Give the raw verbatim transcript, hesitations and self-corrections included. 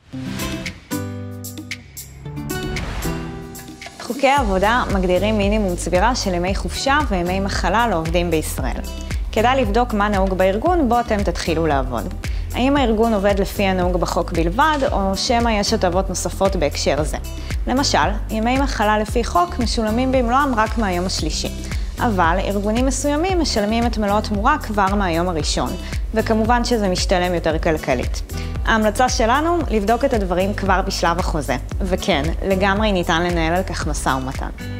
חוקי העבודה מגדירים מינימום צבירה של ימי חופשה וימי מחלה לעובדים בישראל. כדאי לבדוק מה נהוג בארגון בו אתם תתחילו לעבוד. האם הארגון עובד לפי הנהוג בחוק בלבד, או שמא יש הטבות נוספות בהקשר זה. למשל, ימי מחלה לפי חוק משולמים במלואם רק מהיום השלישי. אבל ארגונים מסוימים משלמים את מלוא התמורה כבר מהיום הראשון, וכמובן שזה משתלם יותר כלכלית. ההמלצה שלנו, לבדוק את הדברים כבר בשלב החוזה, וכן, לגמרי ניתן לנהל על כך משא ומתן.